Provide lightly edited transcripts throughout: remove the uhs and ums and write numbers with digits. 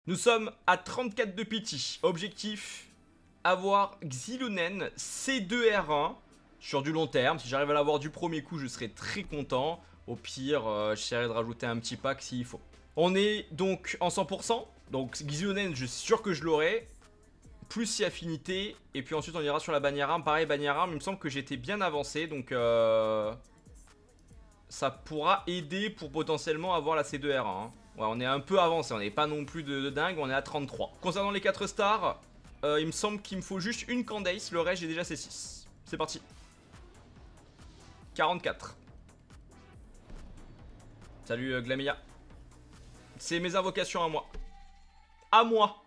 Nous sommes à 34 de pity. Objectif, avoir Xilonen C2R1 sur du long terme. Si j'arrive à l'avoir du premier coup, je serai très content. Au pire, j'essaierai de rajouter un petit pack s'il faut. On est donc en 100%. Donc Xilonen, je suis sûr que je l'aurai. Plus si affinité. Et puis ensuite, on ira sur la bannière arme. Pareil, bannière arme, il me semble que j'étais bien avancé. Donc ça pourra aider pour potentiellement avoir la C2R1. Hein. Ouais, on est un peu avancé. On n'est pas non plus de dingue. On est à 33. Concernant les 4 stars, il me semble qu'il me faut juste une Candace. Le reste, j'ai déjà C6. C'est parti. 44. Salut Glamia. C'est mes invocations à moi. À moi.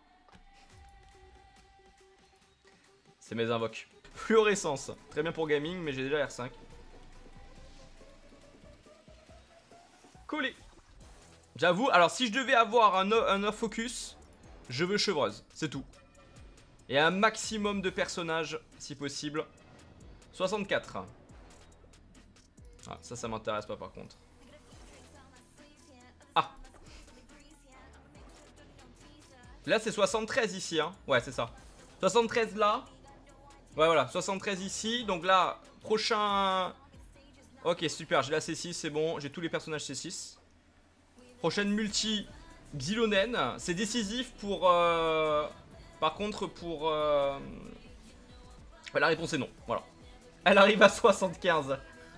C'est mes invoques. Fluorescence. Très bien pour gaming, mais j'ai déjà R5. Collé. J'avoue, alors si je devais avoir un off focus, je veux chevreuse. C'est tout. Et un maximum de personnages, si possible. 64. Ah, ça m'intéresse pas par contre. Ah. Là, c'est 73 ici, hein. Ouais, c'est ça. 73 là. Ouais, voilà. 73 ici. Donc là, prochain... Ok, super. J'ai la C6, c'est bon. J'ai tous les personnages C6. Prochaine multi, Xilonen. C'est décisif pour... Par contre, pour... La réponse est non. Voilà. Elle arrive à 75.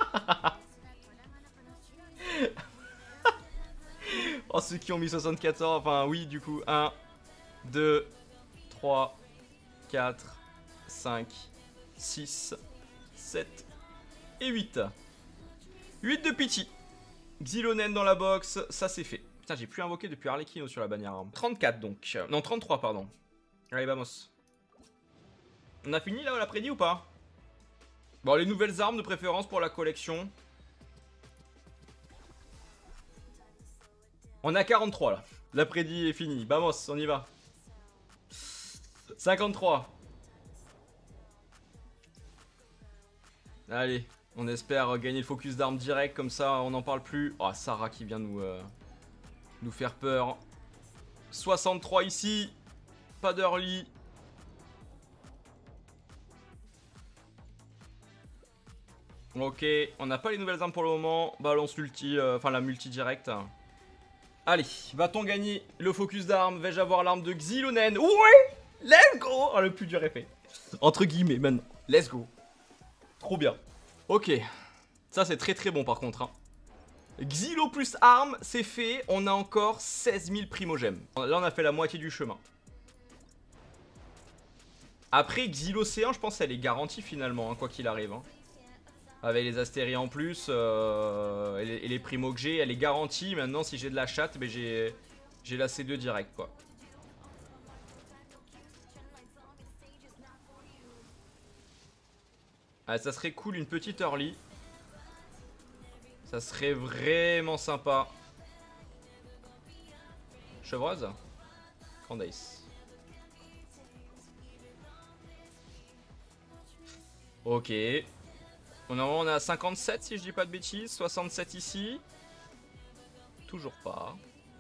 Oh, ceux qui ont mis 74, enfin oui, du coup. 1, 2, 3, 4, 5, 6, 7 et 8. 8 de pity. Xilonen dans la box, ça c'est fait. Putain, j'ai plus invoqué depuis Arlecchino sur la bannière arme. 34 donc. Non, 33, pardon. Allez, vamos. On a fini là, on l'a prédit ou pas? Bon, les nouvelles armes de préférence pour la collection. On a 43 là. L'après-midi est fini. Vamos, on y va. 53. Allez, on espère gagner le focus d'armes direct, comme ça on n'en parle plus. Oh, Sarah qui vient nous faire peur. 63 ici. Pas d'early. Ok, on n'a pas les nouvelles armes pour le moment. Balance l'ulti, enfin la multi direct. Allez, va-t-on gagner le focus d'armes? Vais-je avoir l'arme de Xilonen? Ouais! Let's go! Oh, le plus dur est fait. Entre guillemets, maintenant. Let's go. Trop bien. Ok. Ça, c'est très très bon par contre. Hein. Xylo plus arme, c'est fait. On a encore 16 000 primogèmes. Là, on a fait la moitié du chemin. Après, Xylo C1, je pense qu'elle est garantie finalement, hein, quoi qu'il arrive. Hein. Avec les astéries en plus et les primos que j'ai, elle est garantie. Maintenant, si j'ai de la chatte, ben j'ai la C2 direct, quoi. Ah, ça serait cool, une petite early. Ça serait vraiment sympa. Chevreuse Candace. Ok. On est à 57 si je dis pas de bêtises. 67 ici. Toujours pas.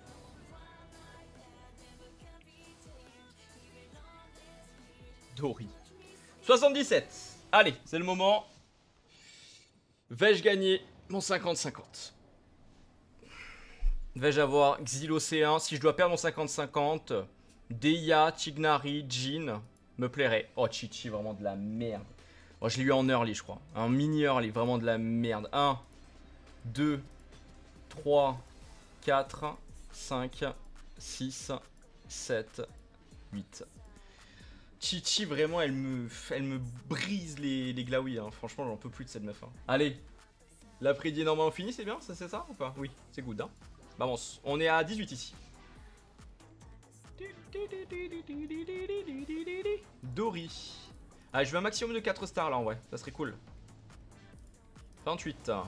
Dory. 77. Allez, c'est le moment. Vais-je gagner mon 50-50? Vais-je avoir Xylo C1? Si je dois perdre mon 50-50, Deia, Tignari, Jhin me plairait. Oh, Chichi, vraiment de la merde. Oh, je l'ai eu en early, je crois. Un mini early, vraiment de la merde. 1, 2, 3, 4, 5, 6, 7, 8. Chichi, vraiment, elle me brise les glaouis. Hein. Franchement, j'en peux plus de cette meuf. Hein. Allez, l'après-midi est normalement fini, c'est bien? C'est ça ou pas? Oui, c'est good. Hein. Vamos, on est à 18 ici. Dory. Ah, je veux un maximum de 4 stars là en vrai, ça serait cool. 28. Ça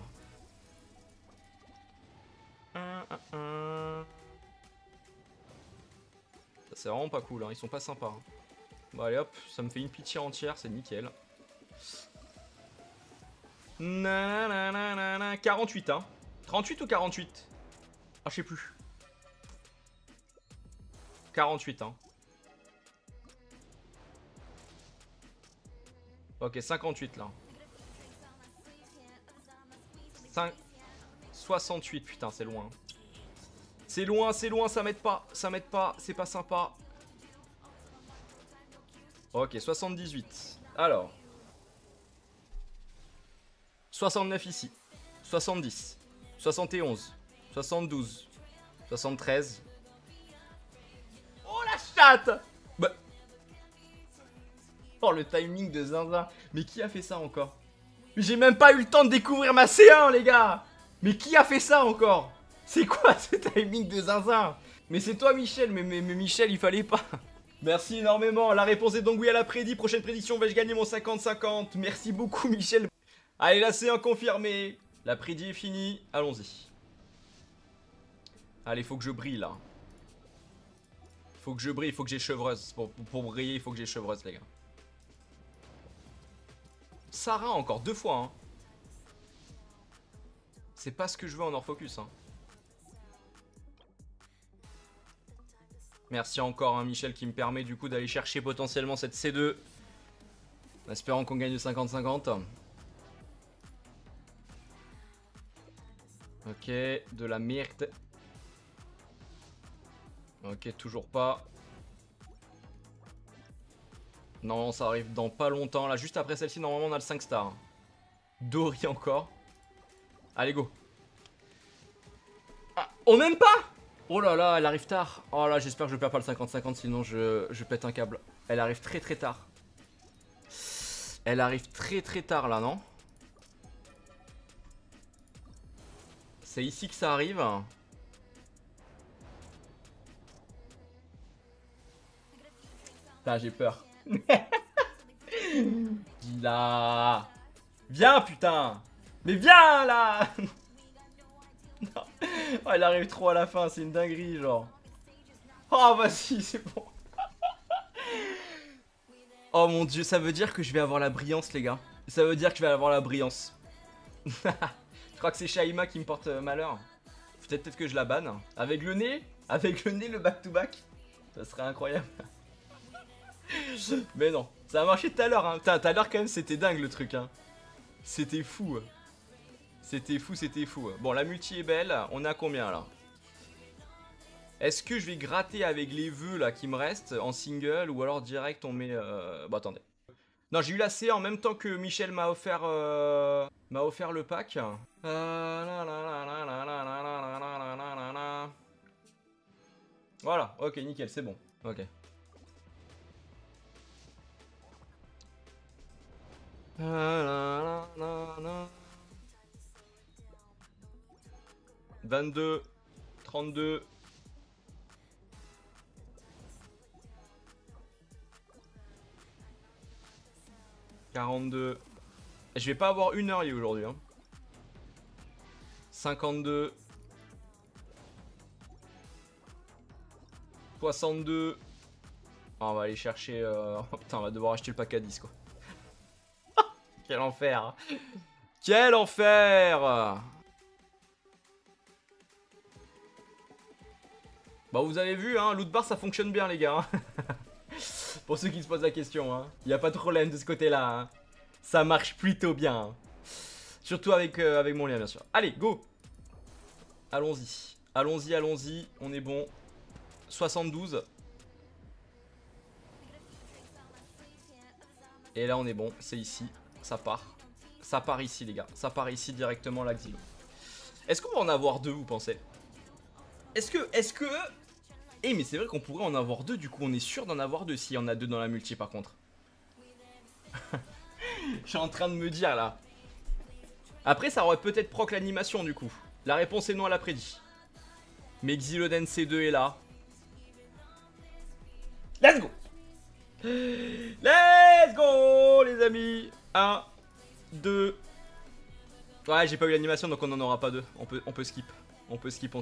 c'est vraiment pas cool, hein. Ils sont pas sympas. Hein. Bon allez hop, ça me fait une pitié entière, c'est nickel. 48 hein. 38 ou 48? Ah je sais plus. 48 hein. Ok 58 là. 68 putain c'est loin. C'est loin, ça m'aide pas, c'est pas sympa. Ok 78. Alors 69 ici. 70. 71. 72. 73. Oh la chatte bah. Oh le timing de zinzin. Mais qui a fait ça encore? J'ai même pas eu le temps de découvrir ma C1 les gars. Mais qui a fait ça encore? C'est quoi ce timing de zinzin? Mais c'est toi Michel, mais Michel il fallait pas. Merci énormément, la réponse est donc oui, elle a prédit. Prochaine prédiction, vais-je gagner mon 50-50? Merci beaucoup Michel. Allez la C1 confirmée. La prédit est finie, allons-y. Allez, faut que je brille là. Faut que je brille, faut que j'ai chevreuse. Pour briller, il faut que j'ai chevreuse les gars. Sarah encore 2 fois hein. C'est pas ce que je veux en hors focus hein. Merci encore hein, Michel qui me permet du coup d'aller chercher potentiellement cette C2. En espérant qu'on gagne le 50-50. Ok, de la merde. Ok, toujours pas. Non, ça arrive dans pas longtemps. Là, juste après celle-ci, normalement, on a le 5 stars. Dory encore. Allez, go. Ah, on m'aime pas. Oh là là, elle arrive tard. Oh là, j'espère que je perds pas le 50-50, sinon je pète un câble. Elle arrive très très tard. Elle arrive très très tard là, non? C'est ici que ça arrive. Putain, j'ai peur. Dis là. Viens, putain. Mais viens, là. Non. Oh, elle arrive trop à la fin, c'est une dinguerie, genre. Oh, vas-y, c'est bon. Oh mon dieu, ça veut dire que je vais avoir la brillance, les gars. Ça veut dire que je vais avoir la brillance. Je crois que c'est Shaima qui me porte malheur. Peut-être que je la banne. Avec le nez, le back-to-back. Ça serait incroyable. Mais non, ça a marché tout à l'heure. Hein. Tout à l'heure, quand même, c'était dingue le truc. Hein. C'était fou. C'était fou, c'était fou. Bon, la multi est belle. On est à combien là? Est-ce que je vais gratter avec les vœux là qui me restent en single ou alors direct on met. Bon, attendez. Non, j'ai eu la C en même temps que Michel m'a offert le pack. Voilà, ok, nickel, c'est bon. Ok. « 22, 32. « 42. » Je vais pas avoir une heure aujourd'hui. Hein. 52. 62. Ah, on va aller chercher... Oh, putain, on va devoir acheter le pack à 10 quoi. Quel enfer. Quel enfer. Bah vous avez vu, hein, loot bar ça fonctionne bien les gars. Pour ceux qui se posent la question, hein. Y a pas de problème de ce côté-là. Hein. Ça marche plutôt bien. Hein. Surtout avec mon lien bien sûr. Allez, go. Allons-y. Allons-y, allons-y. On est bon. 72. Et là on est bon, c'est ici. Ça part. Ça part ici les gars. Ça part ici directement l'Axilo. Est-ce qu'on va en avoir deux vous pensez? Est-ce que... Eh mais c'est vrai qu'on pourrait en avoir deux, du coup on est sûr d'en avoir deux s'il y en a deux dans la multi par contre. Je suis en train de me dire là. Après ça aurait peut-être proc l'animation du coup. La réponse est non, elle a prédit. Mais Xyloden C2 est là. Let's go. Let's go les amis. 1, 2. Ouais j'ai pas eu l'animation donc on en aura pas deux. On peut skip. On peut skip.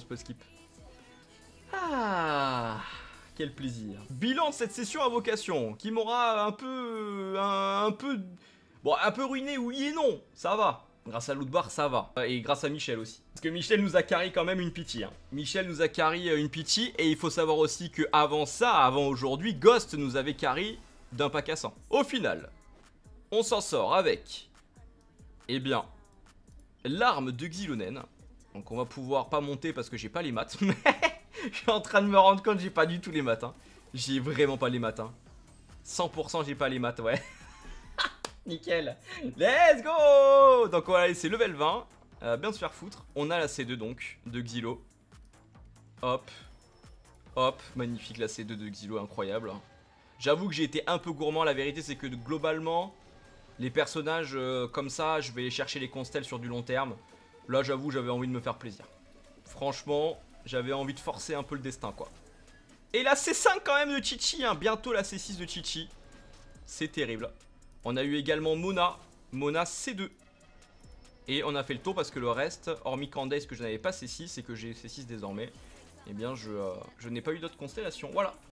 Ah, quel plaisir. Bilan de cette session invocation qui m'aura un peu... Bon, un peu ruiné, oui et non, ça va. Grâce à Lootbar, ça va. Et grâce à Michel aussi. Parce que Michel nous a carry quand même une pitié. Hein. Michel nous a carry une pitié. Et il faut savoir aussi que avant ça, avant aujourd'hui, Ghost nous avait carry d'un pack à 100. Au final, on s'en sort avec, eh bien, l'arme de Xilonen. Donc on va pouvoir pas monter parce que j'ai pas les maths. Je suis en train de me rendre compte que j'ai pas du tout les maths. Hein. J'ai vraiment pas les maths. Hein. 100% j'ai pas les maths, ouais. Nickel. Let's go. Donc voilà, c'est level 20. Bien se faire foutre. On a la C2 donc, de Xilo. Hop. Hop. Magnifique la C2 de Xilo, incroyable. J'avoue que j'ai été un peu gourmand, la vérité c'est que globalement, les personnages comme ça, je vais chercher les constels sur du long terme. Là j'avoue, j'avais envie de me faire plaisir. Franchement, j'avais envie de forcer un peu le destin quoi. Et la C5 quand même de Chichi, hein. Bientôt la C6 de Chichi. C'est terrible. On a eu également Mona C2. Et on a fait le tour parce que le reste, hormis Candace que je n'avais pas C6 et que j'ai C6 désormais, eh bien je n'ai pas eu d'autres constellations. Voilà.